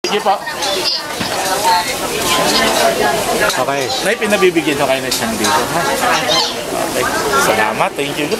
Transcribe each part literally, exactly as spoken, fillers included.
Sige po. Okay. May pinabibigyan ko kayo na siyang dito, ha? Okay. Salamat. Thank you.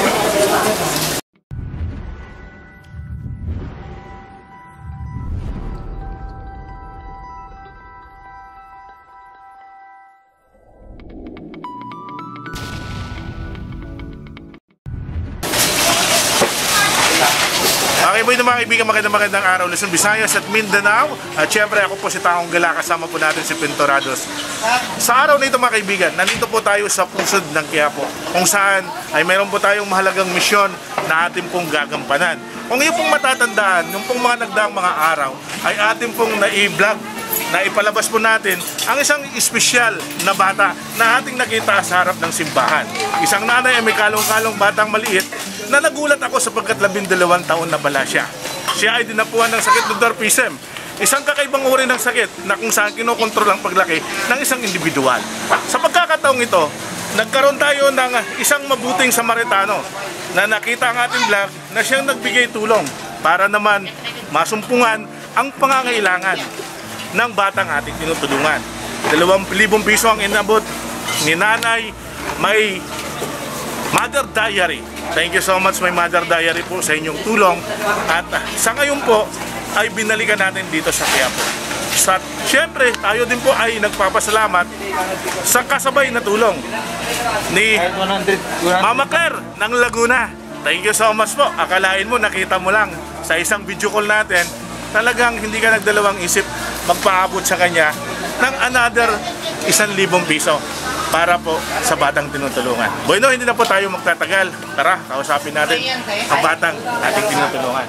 Okay po, mga kaibigan, magandang magandang araw, Luzon, Visayas at Mindanao. At syempre ako po si Taong Gala, kasama po natin si Pintorados. Sa araw na ito, mga kaibigan, nandito po tayo sa pusod ng Quiapo, kung saan ay mayroon po tayong mahalagang misyon na ating pong gagampanan. Kung iyo pong matatandaan, yung pong mga nagdaang mga araw ay ating pong na-i-vlog, na ipalabas po natin ang isang espesyal na bata na ating nakita sa harap ng simbahan. Isang nanay ay may kalong-kalong batang maliit na nagulat ako sapagkat labindalawang taon na pala siya. Siya ay dinapuan ng sakit ng dwarfism, isang kakaibang uri ng sakit na kung saan kinokontrol ang paglaki ng isang individual. Sa pagkakataong ito, nagkaroon tayo ng isang mabuting Samaritano na nakita ang ating vlog na siyang nagbigay tulong para naman masumpungan ang pangangailangan ng batang ating tinutulungan. Dalawang libong piso ang inabot ni nanay. May Mother Diary. Thank you so much, my Mother Diary po, sa inyong tulong. At uh, sa ngayon po ay binalikan natin dito sa Quiapo. Sa siyempre tayo din po ay nagpapasalamat sa kasabay na tulong ni Mama Claire ng Laguna. Thank you so much po. Akalain mo, nakita mo lang sa isang video call natin, talagang hindi ka nagdalawang isip magpaabot sa kanya ng another isang libong piso para po sa batang tinutulungan. Bueno, hindi na po tayo magtatagal. Tara, kausapin natin ang batang ating tinutulungan.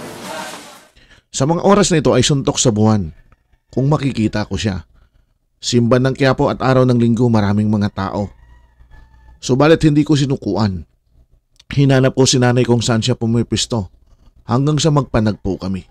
Sa mga oras na ito ay suntok sa buwan. Kung makikita ko siya. Simban ng Quiapo at araw ng linggo, maraming mga tao. Subalit hindi ko sinukuan. Hinanap ko si nanay kung saan siya pumipisto hanggang sa magpanagpo kami.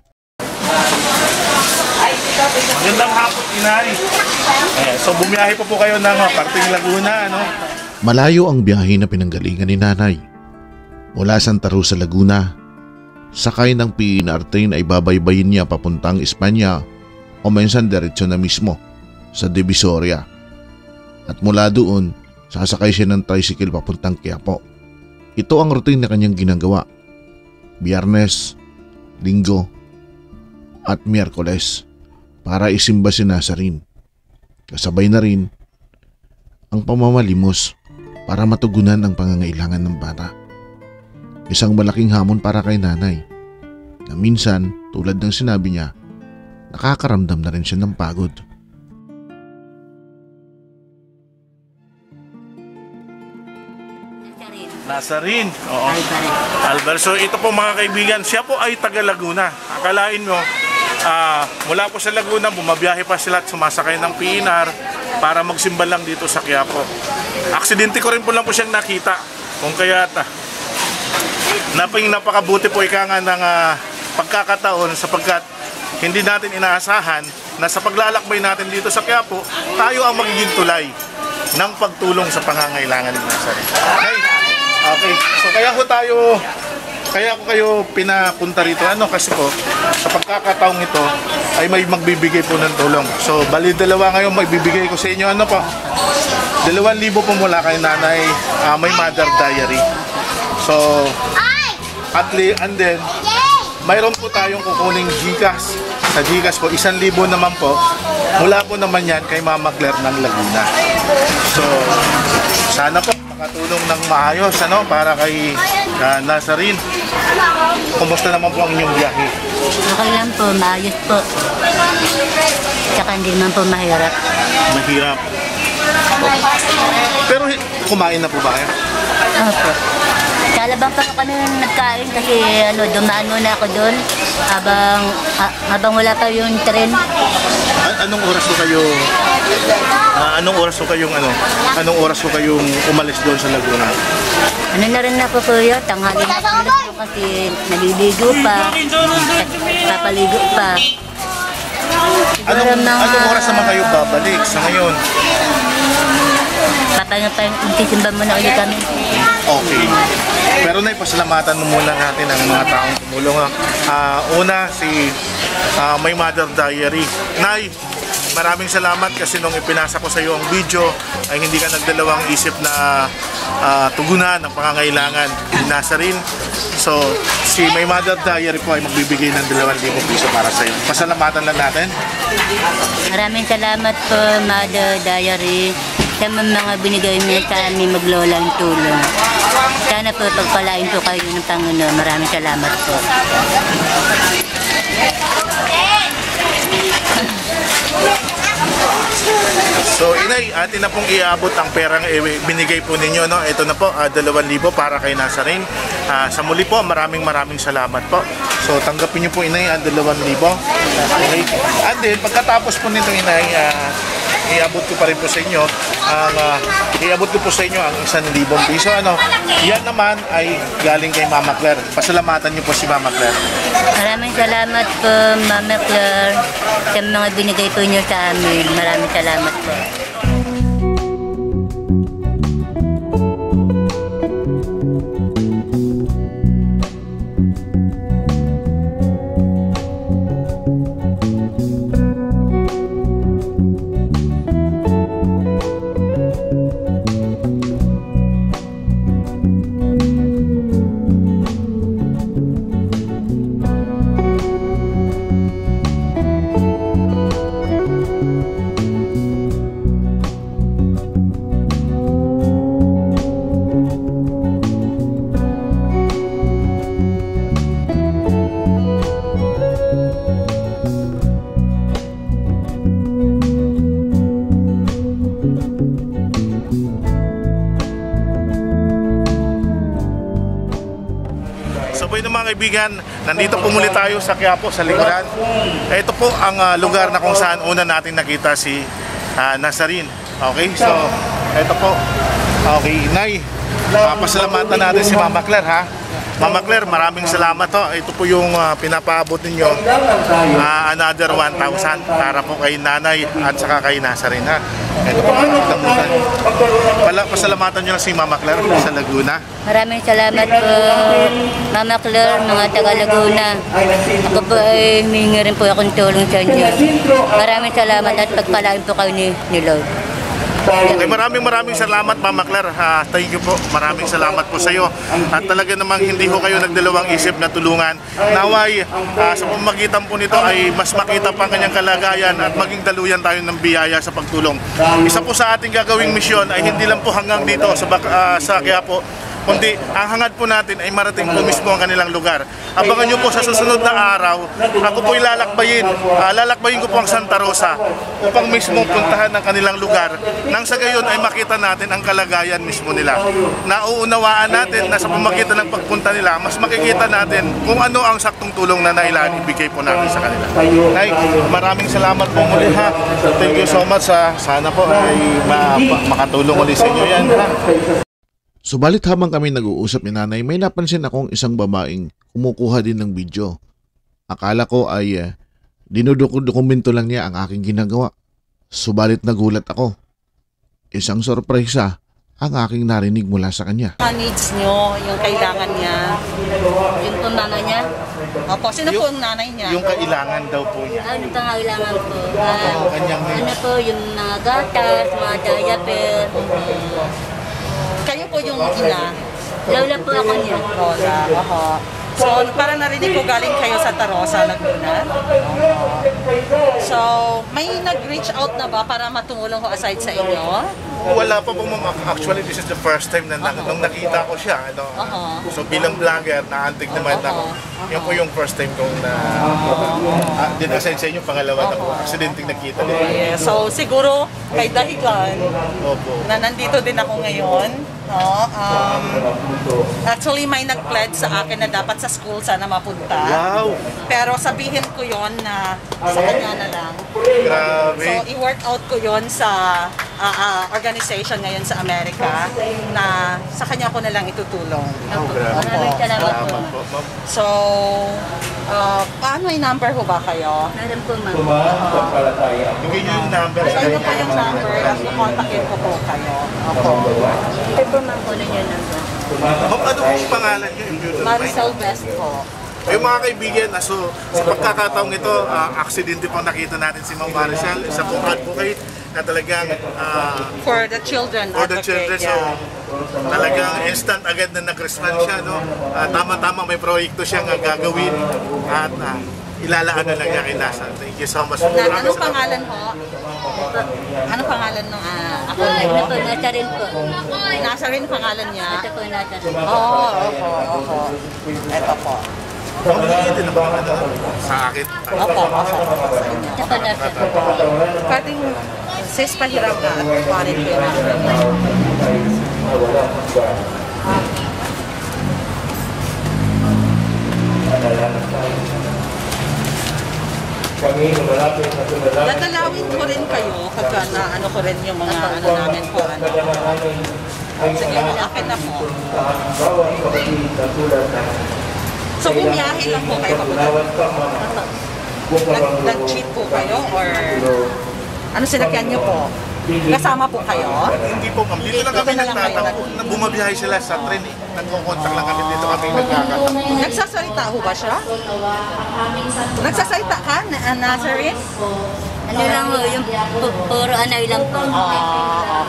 Magandang hapon, Inay. Eh, so bumiyahe po po kayo ng uh, Parting Laguna, ano? Malayo ang biyahe na pinanggalingan ni nanay. Mula Santa Rosa, Laguna, sakay ng P N R train ay babaybayin niya papuntang Espanya o minsan diretsyo na mismo sa Divisoria. At mula doon, sasakay siya ng tricycle papuntang Quiapo. Ito ang routine na kanyang ginagawa. Biyernes, Linggo, at Miyerkules para isimba si Nazarin. Kasabay na rin ang pamamalimos para matugunan ang pangangailangan ng bata. Isang malaking hamon para kay nanay na minsan, tulad ng sinabi niya, nakakaramdam na rin siya ng pagod. Nazarin. Oo. Albert. So ito po, mga kaibigan, siya po ay taga Laguna. Akalain mo, Uh, mula po sa Laguna, bumabiyahe pa sila at sumasakay ng P N R para magsimba lang dito sa Quiapo. Aksidente ko rin po lang po siyang nakita. Kung kaya uh, naping napakabuti po ika nga ng uh, pagkakataon sapagkat hindi natin inaasahan na sa paglalakbay natin dito sa Quiapo, tayo ang magiging tulay ng pagtulong sa pangangailangan ng Nazarin. Okay. Okay. So kaya po tayo Kaya ako kayo pinapunta rito, ano, kasi po sa pagkakataong ito ay may magbibigay po ng tulong. So bali dalawa ngayon magbibigay ko sa inyo, ano po, dalawang libo po mula kay nanay, uh, may Mother Diary. So at least, and then mayroon po tayong kukuning Gcash. Sa Gcash po, isang libo naman po mula po naman yan kay Mama Claire ng Laguna. So sana po makatulong ng maayos, ano, para kay uh, Nazarin. Kumusta naman po ang inyong biyahe? Okay lang po, maayos po. Tsaka hindi naman po mahirap. Mahirap. Pero kumain na po ba kayo? Opo. Kalabang pa po kami nagkain kasi ano, dumaan muna ako doon habang, ha, habang wala pa yung tren. An anong oras po kayo uh, anong oras po kayong ano anong oras po kayong umalis doon sa Laguna? Ano na rin ako kuya, tanghali na po kasi naliligo pa, papaligo pa. Anong, mga, anong oras naman kayo babalik sa ngayon? Papahinga pa yung magsisimba muna ulit kami. Okay. Pero Nay, pasalamatan mo muna natin ang mga taong tumulong. Ha? Ah, una, si ah, My Mother Diary. Nay, maraming salamat kasi nung ipinasa ko sa iyo ang video ay hindi ka nagdalawang isip na ah, tugunan ang pangangailangan ni Nazarin. So, si My Mother Diary po ay magbibigay ng dalawang libong piso para sa iyo. Pasalamatan lang natin. Maraming salamat po, Mother Diary, sa mga binigay niyo sa aming maglolang tulong. Sana po pagpalain po kayo ng Panginoon. Maraming salamat po. So, Inay, atin na pong iabot ang perang eh, binigay po ninyo. No? Ito na po, uh, dalawang libo para kay Nazarin. Uh, sa muli po, maraming maraming salamat po. So, tanggapin niyo po, Inay, ang dalawang libo. Okay. And then, pagkatapos po nito, Inay, uh, iabot ko pa rin po sa inyo ang uh, iabot ko po sa inyo ang isang libong piso. Ano, yan naman ay galing kay Mama Claire. Pasalamatan niyo po si Mama Claire. Maraming salamat po, Mama Claire, sa mga binigay po niyo sa amin. Maraming salamat po. Sabay ng mga kaibigan, nandito po muli tayo sa Quiapo, sa likuran. Ito po ang uh, lugar na kung saan una natin nakita si uh, Nazarin. Okay, so ito po. Okay, Nay, uh, pasalamatan natin si Mama Claire, ha? Mama Claire, maraming salamat to. Ito po yung uh, pinapaabot ninyo, uh, another one thousand para po kay Nanay at saka kay Nazarin, ha? Ito po, pala, pasalamatan nyo na si Mama Claire sa Laguna. Maraming salamat po, Mama Claire, mga taga Laguna. Ako po ay humingi rin po akong tulong sa inyo. Maraming salamat at pagpalain po kayo ni, ni Lord. Okay, maraming maraming salamat, Mama Claire. Uh, thank you po. Maraming salamat po sa iyo. At talaga namang hindi ho kayo nagdalawang isip na tulungan. Naway, uh, sa pamagitan po nito ay mas makita pa ang kanyang kalagayan at maging daluyan tayo ng biyaya sa pagtulong. Isa po sa ating gagawing misyon ay hindi lang po hanggang dito sa, uh, sa Quiapo, kundi ang hangad po natin ay marating po mismo ang kanilang lugar. Abangan nyo po sa susunod na araw, ako po'y lalakbayin, uh, lalakbayin ko po ang Santa Rosa upang mismo puntahan ang kanilang lugar. Nang sa gayon ay makita natin ang kalagayan mismo nila. Nauunawaan natin na sa pamagitan ng pagpunta nila, mas makikita natin kung ano ang saktong tulong na nailan ibigay po natin sa kanila. Nay, maraming salamat po muli, ha. Thank you so much. Uh, sana po ay ma makatulong ulit sa inyo yan, ha. Subalit habang kami nag-uusap ni Nanay, may napansin akong isang babaeng kumukuha din ng video. Akala ko ay uh, dinudokumento lang niya ang aking ginagawa. Subalit nagulat ako. Isang sorpresa ang aking narinig mula sa kanya. Ang needs nyo, yung kailangan niya. Yung po mama niya, Opo, sino po ang nanay niya? Yung kailangan daw po niya. ano pangailangan po? Ah, Ang kanyang ano needs. po, yung mga gatas, mga diaper. Kayo po yung ina. Lola po ako niya. Lola, oho. So, para narinig ko galing kayo sa Tarosa, Laguna. So, may nag-reach out na ba para matulong ko aside sa inyo? Wala pa po, ma'am. Actually, this is the first time na na- nung nakita ko siya. Ano, Uh-huh. So bilang vlogger, naantig naman ako. Yan po yung first time kong na... Uh, din aside sa inyo, pangalawa na po. Aksidenteng nakita din. Yeah, so, siguro, kay dahilan Opo. na nandito din ako ngayon. No? Um, actually, may nag-pledge sa akin na dapat sa school sana mapunta. Wow! Pero sabihin ko yon na sa kanya na lang. Grabe. So, i-work out ko yon sa uh, uh, organization ngayon sa Amerika na sa kanya ko na lang itutulong. Oh, grabe. Maraming salamat po. Salamat po, ma'am. So, uh, paano may number ho ba kayo? Meron po, ma'am. Bigay niyo yung number sa Ano pa kanya. yung number at kukontakin ko po kayo? Ako. Ito po, ma'am, kunin niyo number. Ma'am, ano pong pangalan niyo? If you don't mind? Maricel Best po. Yung mga kaibigan, ah, so, sa pagkakataong ito, uh, aksidente pong nakita natin si Ma'am Maricel, isa pong advocate na talagang uh, For the children. for the advocate, children. So, yeah. talagang instant agad na nag-respond siya. No? Uh, tama-tama may proyekto siyang uh, gagawin at uh, ilalaan na lang niya kay Nasa. Thank you so much. Na, Maraming anong salamat. pangalan ho? Anong pangalan nung ah, ako? Ano po, nasa rin po. Nasa rin pangalan niya. Ito po, nasa rin. Oo, oh, opo, opo. Ito po. Magbigay din naman ano, sa akin. Opo, opo, opo sa inyo. Ito po, nasa rin. Pwedeng sis pahiram ka at kumarin ko yung nasa rin. Dadalawin ko rin kayo pagka na ano ko rin yung mga ano namin po. Ano. Sige, akin na po. So, bumiyahe lang po kayo papunta. Nag- Nag-cheat po kayo or ano sinakyan niyo po? Kasama po kayo? Hindi po, ma'am. Dito lang kami Dito na lang kayo. nagtatampo. Na bumabiyahe sila sa train. Eh. Nagkukontak lang kami dito kami nagkakatampo. Nagsasalita ho ba siya? Nagsasalita ka, na uh, Nazarene? Ano lang ho, yung pu- puro anay lang po. Ah,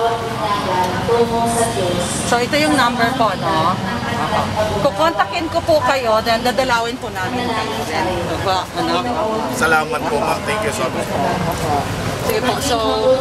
so ito yung number po, no? Kukontakin ko po kayo, then dadalawin po namin kayo. Then, ba, ano? Salamat po, ma'am. Thank you so much. Sige po, so,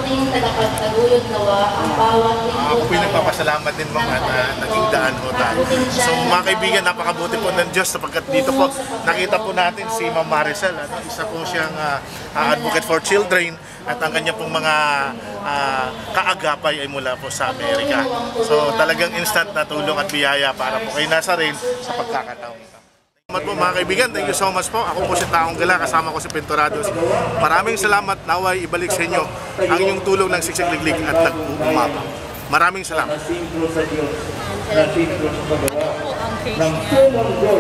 Uh, ako po yung nagpapasalamat din mga na naging daan ho tayo. So mga kaibigan, napakabuti po ng Diyos sapagkat dito po nakita po natin si Ma'am Maricel. Ano? Isa po siyang uh, advocate for children at ang kanya pong mga uh, kaagapay ay mula po sa Amerika. So talagang instant na tulong at biyaya para po kay Nasa rin sa pagkakataong ito. Salamat po mga kaibigan, thank you so much po. Ako po si Taong Gala, kasama ko si Pintorados. Maraming salamat, naway ibalik sa inyo ang inyong tulong ng Siksik Liglig at nag-umapa. Maraming salamat. po ang case niya.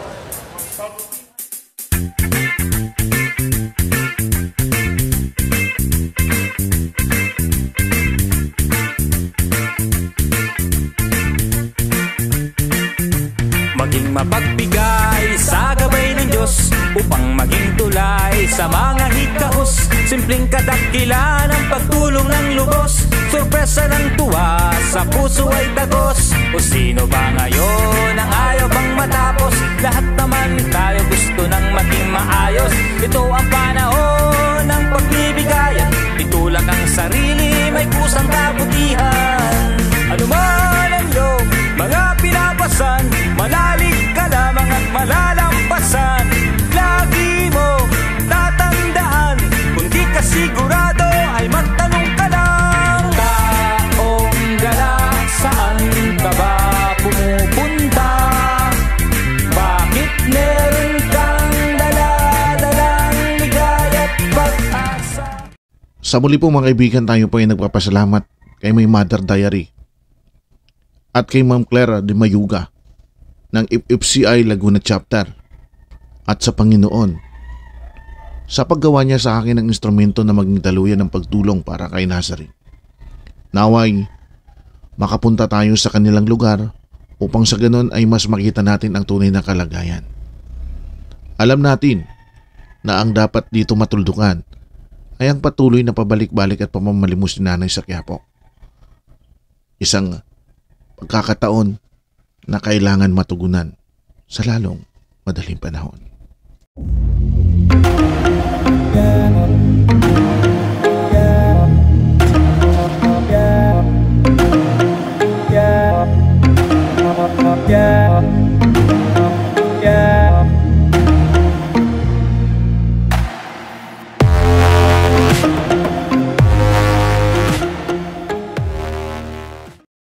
Maging mapagbigay sa gabay ng Diyos upang maging tulay sa mga hikahos. Simpleng kadakilan ang pagtulong ng lubos, sorpresa ng tuwa sa puso ay tagos. O sino ba ngayon ang ayaw bang matapos? Lahat naman tayo gusto ng maging maayos. Ito ang panahon ng pagbibigayan, itulak ang sarili, may kusang kabutihan. Ano man ang iyong mga pinapasan, manalig ka lamang at malalampasan. Lagi mo tatandaan, kung di ka sigurado ay magtanong ka lang. Taong Gala, saan ka ba pumupunta? Bakit meron kang dala-dalang ligaya at pag-asa? Sa muli po mga kaibigan, tayo po ay nagpapasalamat kay May Mother Diary at kay Ma'am Clara de Mayuga ng F F C I Laguna Chapter at sa Panginoon sa paggawa niya sa akin ng instrumento na maging daluyan ng pagtulong para kay Nazarene. Naway makapunta tayo sa kanilang lugar upang sa ganon ay mas makita natin ang tunay na kalagayan. Alam natin na ang dapat dito matuldukan ay ang patuloy na pabalik-balik at pamamalimos ni Nanay sa Quiapo. Isang pagkakataon na kailangan matugunan sa lalong madaling panahon. Yeah.